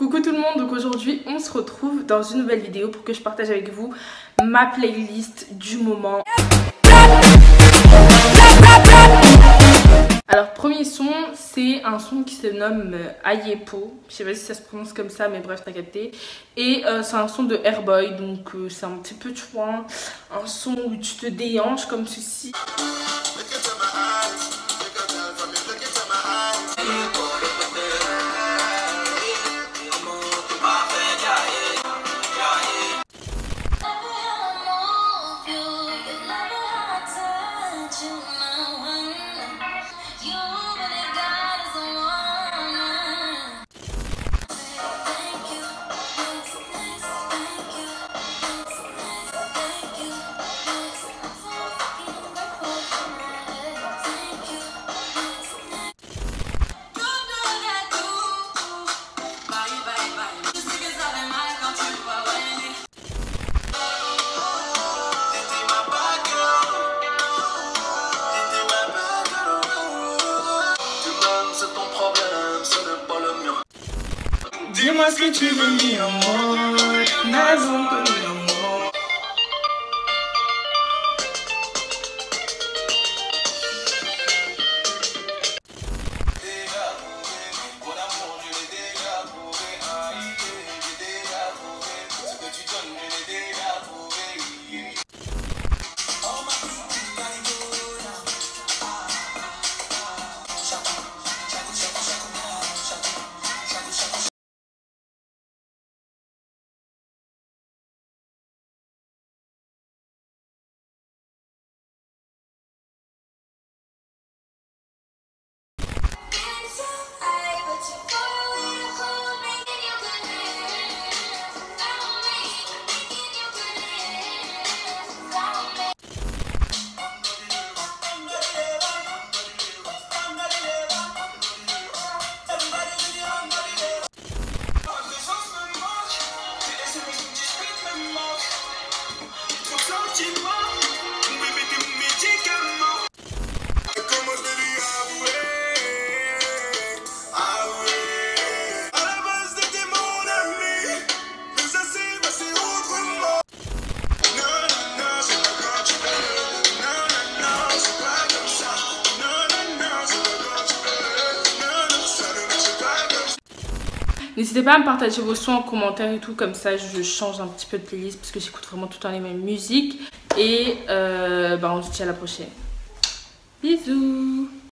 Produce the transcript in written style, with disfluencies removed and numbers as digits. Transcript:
Coucou tout le monde, donc aujourd'hui on se retrouve dans une nouvelle vidéo pour que je partage avec vous ma playlist du moment. Alors premier son, c'est un son qui se nomme Ayepo, je sais pas si ça se prononce comme ça mais bref t'as capté. Et c'est un son de Airboy, donc c'est un petit peu, tu vois, un son où tu te déhanches comme ceci. Dis-moi ce que tu veux, mi amor, raison que mi amor. N'hésitez pas à me partager vos sons en commentaire et tout, comme ça je change un petit peu de playlist parce que j'écoute vraiment tout le temps les mêmes musiques. Et on se dit à la prochaine. Bisous.